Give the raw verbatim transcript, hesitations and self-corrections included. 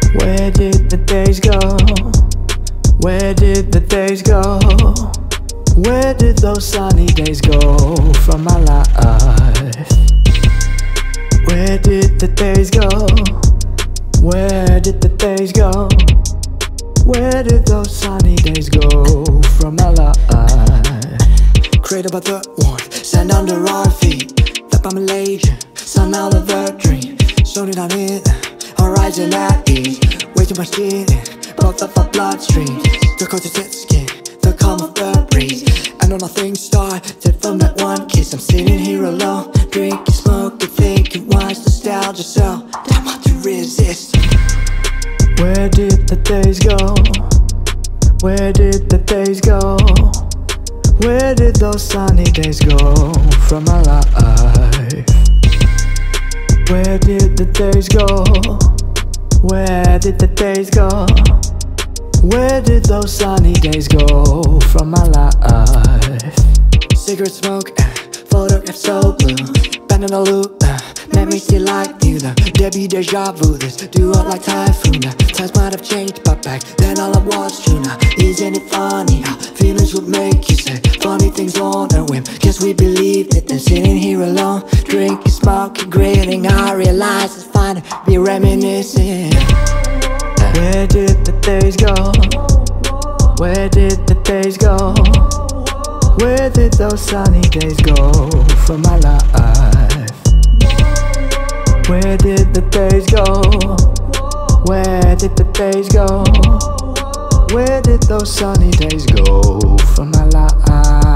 Where did the days go? Where did the days go? Where did those sunny days go from my life? Where did the days go? Where did the days go? Where did those sunny days go from my life? Created by the warmth, sand under our feet. Left by Malaysia, sun out of a dream. Slowing down in horizon at ease. Way too much in both of our bloodstreams. The gold-tinted skin, the calm of the breeze. I know nothing started from that one kiss. I'm sitting here alone, drinking, smoking, thinking why's nostalgia so damn hard to resist. Where did the days go? Where did the days go? Where did those sunny days go from my life? Where did the days go? Where did the days go? Where did those sunny days go from my life? Cigarette smoke, uh, photograph so blue. Band in a loop, uh, let me see like you. The Debbie deja vu, this duo like typhoon. uh, Times might have changed, but back then all I was true. Now isn't it funny how feelings would make you say funny things on a whim? Guess we believed it, then sitting here alone, drinking, smoking, grinning. I realize it's fine to be reminiscing. Where did the days go? Where did the days go? Where did those sunny days go from my life? Where did the days go? Where did the days go? Where did those sunny days go from my life?